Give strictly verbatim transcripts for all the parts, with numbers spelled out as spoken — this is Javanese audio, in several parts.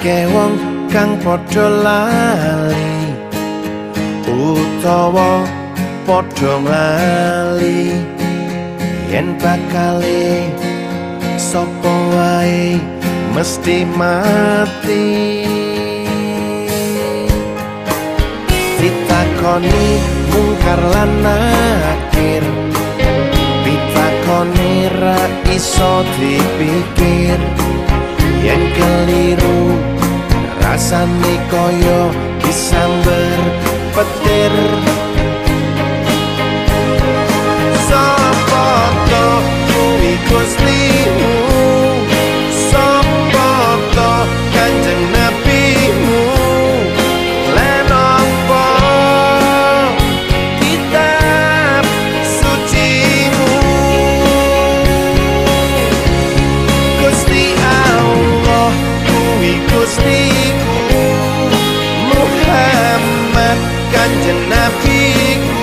akeh wong kang padha lali utawa padha lali yen bakale sapa wae mesti mati. Ditakoni mungkar lan nakir, ditakoni ra iso dipikir, yen keliru rasane kaya disamber petir. Sapa to kuwi Gustimu, sapa to Kanjeng Nabimu, lan apa kitab sucimu. Gusti Allah kuwi Gustiku, Muhammad Kanjeng Nabiku,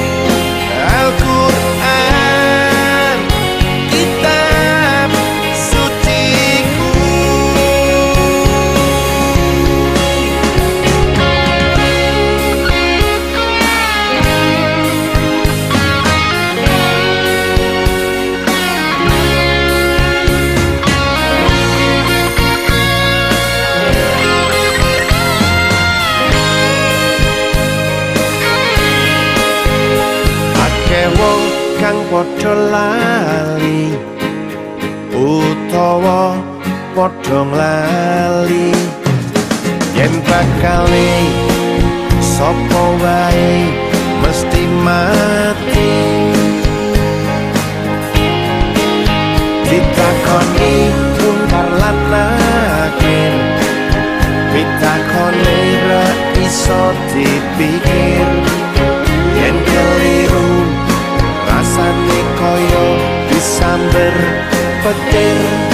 Al-Quran kitab suciku. Akeh wong kang padha lali utawa padha lali yen bakale sapa wae mesti mati. Ditakoni mungkar lan nakir, ditakoni ra iso dipikir, yen keliru rasane koyo disamber petir.